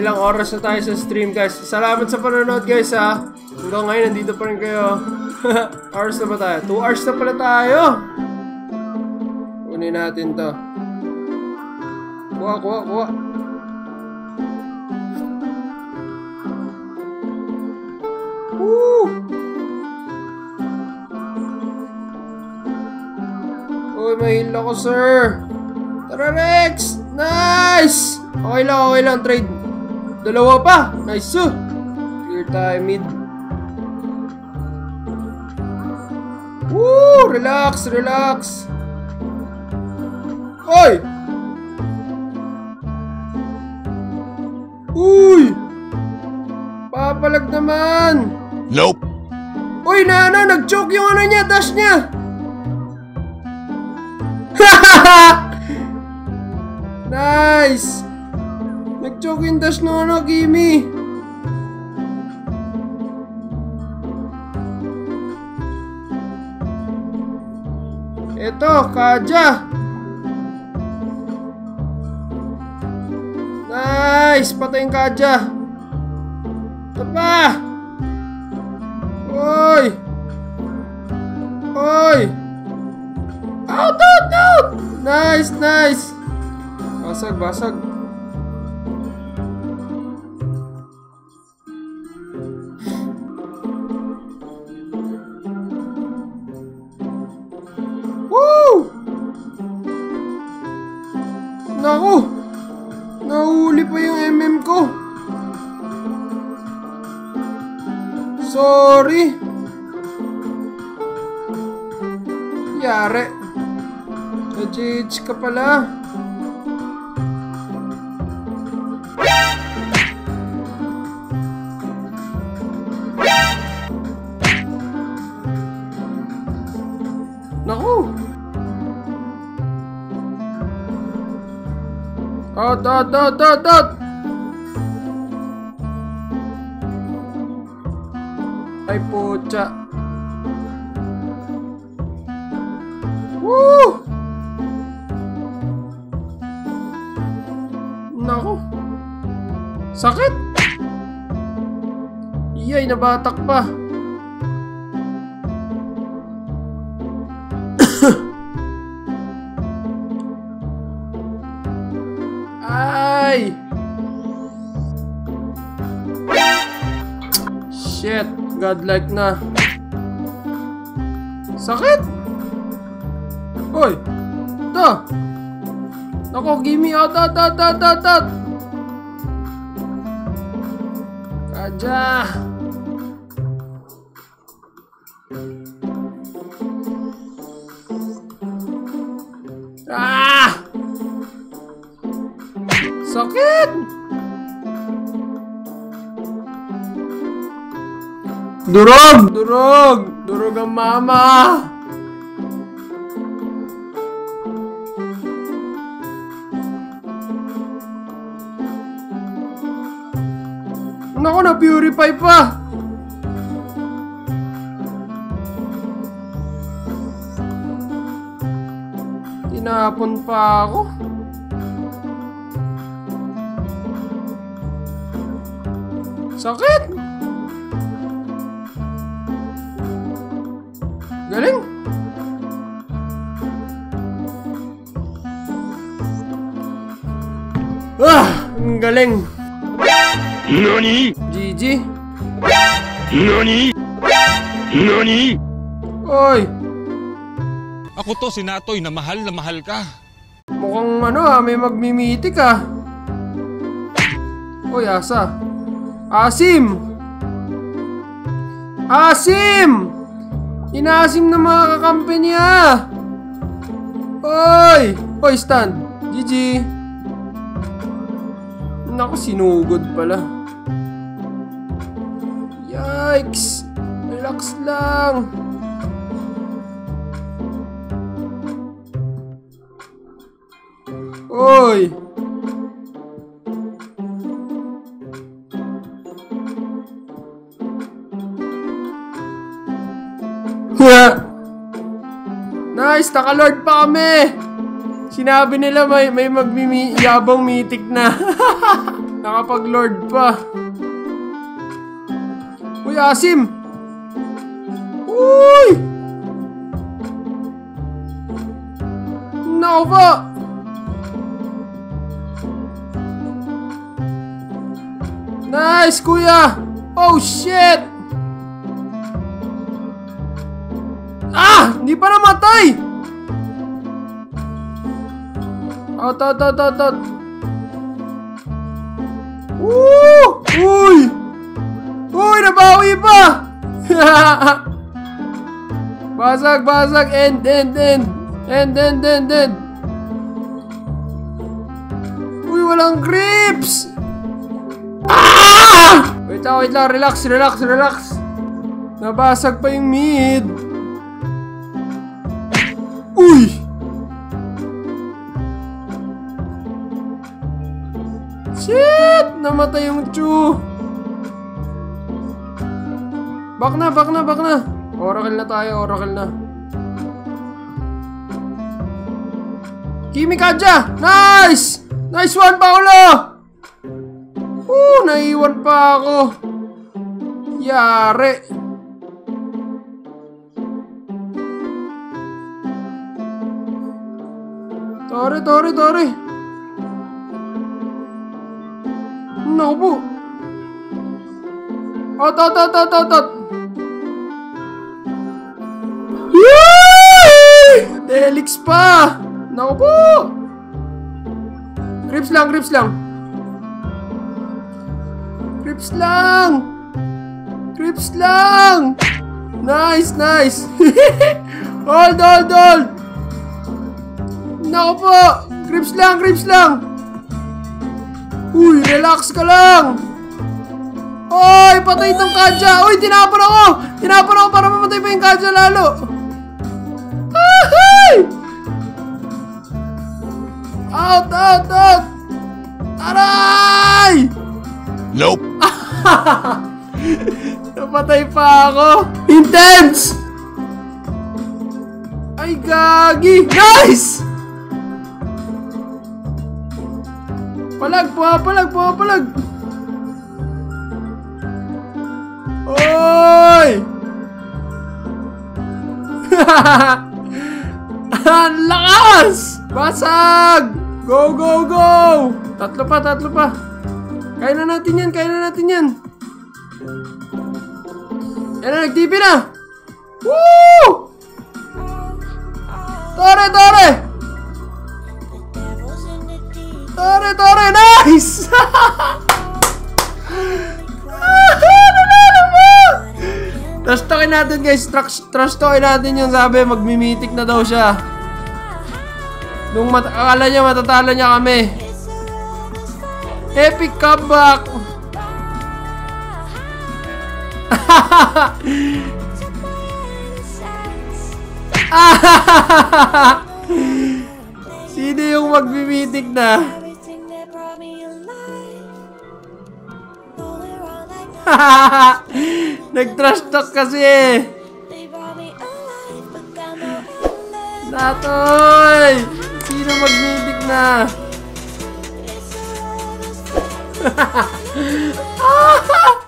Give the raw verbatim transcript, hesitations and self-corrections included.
ilang oras na tayo sa stream, guys. Salamat sa panonood, guys, ha. Hanggang ngayon, nandito pa rin kayo. Hours na ba tayo? two hours na pala tayo. Kunin natin to. Kuha, kuha, kuha. Woo! Uy, may heal ako, sir. Tara, Rex! Nice! Okay lang, okay lang, trade. Dalawa pa. Nice, sir. Clear tayo mid. Woo! Relax, relax. Oy! Uy! Papalag naman. Nope. Uy, na ano, nag-choke yung ano niya, dash niya. Nice! Nag-choke yung dash ng ano, Gimme. Eto, Kaja. Nice! Patay yung Kaja. Ito pa! Oy! Oy! Out, out, out! Nice, nice! Basag, basag. Woo! Naku! Nahuli pa yung M M ko. Sorry. Yari. H H ka pala. Naku. Out, out, out, out, out. Ay, pucha. Woo! Naku. Sakit. Iyay, nabatak pa. Ay! Shit, godlike na. Sakit! Hoy! Ito! Nako, gimme out, out, out, out, out, out! Kaja! Ah! Sakit! Durog! Durog! Durog ang mama! Naku, na-purify pa! Tinapon pa ako. Sakit! Galing! Ah! Ang galing! Nani? G G! Nani? Nani? Oy! Ako to, si Natoy, na mahal na mahal ka. Mukhang ano ha, may magmimitik ah. Oy, asa? Asim! Asim! Inaasim na mga kakampi niya! Oy! Oy, stand! G G! Naku, sinugod pala. Yikes! Relax lang! Oy! Nice! Naka-lord pa kami! Sinabi nila may, may magmiyabang mythic na. Nakapag-lord pa. Uy, asim! Uy! Nako po! Nice, kuya! Oh, shit! Ah! Hindi pa namatay! Out, out, out, out, out. Woo! Uy! Uy! Nabawi pa! Basag, basag! End, end, end! End, end, end, end! Uy! Walang creeps! Ah! Wait lang, wait lang. Relax, relax, relax. Nabasag pa yung mid. Uy! Shit! Namatay yung Chu. Back na, back na, back na. Oracle na tayo, oracle na. Kimi Kaja! Nice! Nice one, Paolo! Uh, naiwan pa ako. Yari. Tore, tore, tore. Naku po. Ot, ot, ot, ot, ot, ot. Yay! Delix pa. Naku po. Grips lang, grips lang. Grips lang. Grips lang. Nice, nice. Hold, hold, hold. Naku po. Grips lang, grips lang. Uy, relax ka lang. Oy, patay itong Kaja. Uy, tinapon ako. Tinapon ako para mamatay pa yung Kaja lalo. Ahay! Out, out, out. Aray! Nope. Napatay pa ako. Intense! Ay, gagi. Nice! Palag, pumapalag, pumapalag. Oy! Ang lakas! Basag! Go, go, go! Tatlo pa, tatlo pa. Kaya na natin yan, kaya na natin yan. Yan na, nag-T P na! Woo! Tore, tore! Tore, tore, nice! Nanalo mo! Trash talkin natin guys, trash, trash talkin natin yung sabi, magmimitik na daw siya. Nung akala niya matatalo niya kami. Epic comeback! Sino yung magmimitik na? Nag-trash talk kasi eh. Natoy! Sino magmimitik na?